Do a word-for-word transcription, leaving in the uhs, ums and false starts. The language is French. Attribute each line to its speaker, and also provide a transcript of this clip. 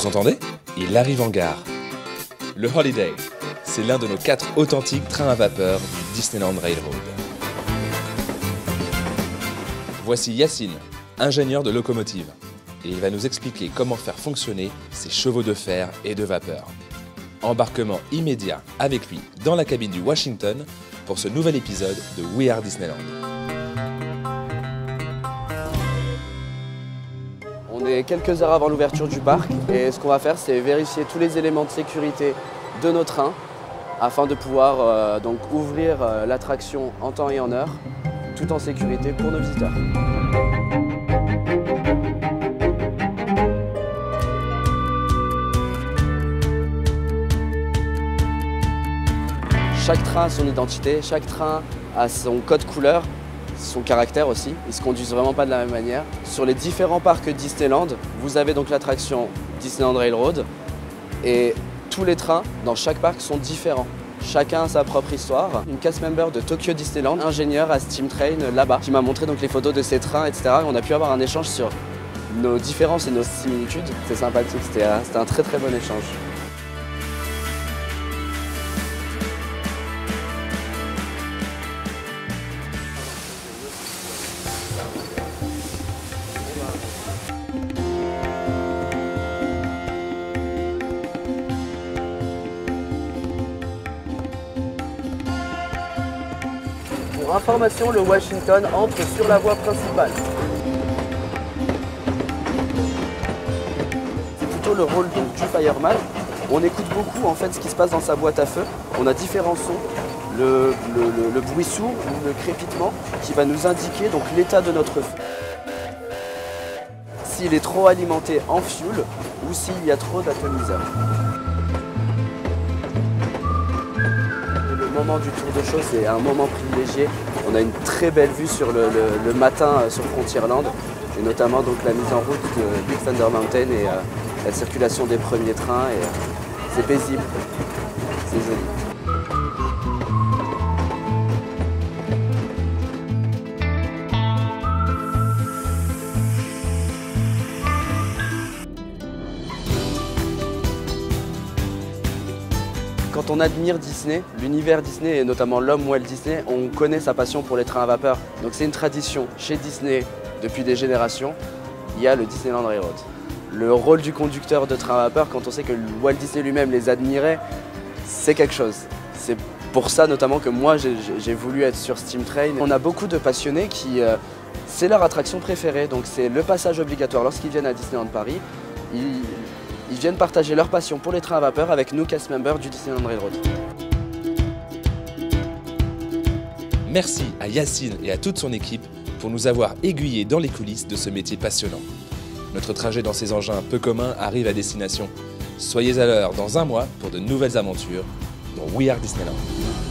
Speaker 1: Vous entendez? Il arrive en gare. Le Holiday, c'est l'un de nos quatre authentiques trains à vapeur du Disneyland Railroad. Voici Yacine, ingénieur de locomotive, et il va nous expliquer comment faire fonctionner ces chevaux de fer et de vapeur. Embarquement immédiat avec lui dans la cabine du Washington pour ce nouvel épisode de We Are Disneyland.
Speaker 2: On est quelques heures avant l'ouverture du parc et ce qu'on va faire, c'est vérifier tous les éléments de sécurité de nos trains afin de pouvoir euh, donc ouvrir euh, l'attraction en temps et en heure, tout en sécurité pour nos visiteurs. Chaque train a son identité, chaque train a son code couleur, son caractère aussi. Ils ne se conduisent vraiment pas de la même manière. Sur les différents parcs Disneyland, vous avez donc l'attraction Disneyland Railroad et tous les trains dans chaque parc sont différents. Chacun a sa propre histoire. Une cast member de Tokyo Disneyland, ingénieur à Steam Train là-bas, qui m'a montré donc les photos de ces trains, et cetera. Et on a pu avoir un échange sur nos différences et nos similitudes. C'est sympathique, c'était un très très bon échange. Pour information, le Washington entre sur la voie principale. C'est plutôt le rôle donc, du fireman. On écoute beaucoup en fait ce qui se passe dans sa boîte à feu. On a différents sons, le, le, le, le bruit sourd ou le crépitement qui va nous indiquer donc l'état de notre feu. S'il est trop alimenté en fuel ou s'il y a trop d'atomiseurs. Le moment du tour de chaud, c'est un moment privilégié. On a une très belle vue sur le, le, le matin sur Frontierland et notamment donc la mise en route de Big Thunder Mountain et euh, la circulation des premiers trains. Et, euh, c'est paisible, c'est joli. Quand on admire Disney, l'univers Disney et notamment l'homme Walt Disney, on connaît sa passion pour les trains à vapeur. Donc c'est une tradition chez Disney depuis des générations. Il y a le Disneyland Railroad. Le rôle du conducteur de train à vapeur, quand on sait que Walt Disney lui-même les admirait, c'est quelque chose. C'est pour ça notamment que moi j'ai voulu être sur Steam Train. On a beaucoup de passionnés qui, euh, c'est leur attraction préférée. Donc c'est le passage obligatoire lorsqu'ils viennent à Disneyland Paris. Ils, Ils viennent partager leur passion pour les trains à vapeur avec nous, cast members du Disneyland Railroad.
Speaker 1: Merci à Yacine et à toute son équipe pour nous avoir aiguillés dans les coulisses de ce métier passionnant. Notre trajet dans ces engins peu communs arrive à destination. Soyez à l'heure dans un mois pour de nouvelles aventures dans We Are Disneyland.